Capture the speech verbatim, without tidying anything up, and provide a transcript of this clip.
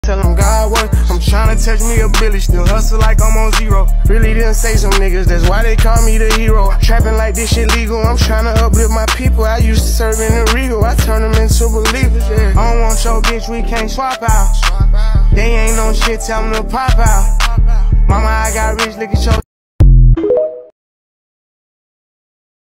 Tell them God work, I'm tryna touch me a Billy, still hustle like I'm on zero. Really didn't say some niggas, that's why they call me the hero. Trapping like this shit legal, I'm tryna uplift my people. I used to serve in the Regal, I turn them into believers, yeah. I don't want your bitch, we can't swap out. They ain't no shit, tell them to pop out. Mama, I got rich, look at your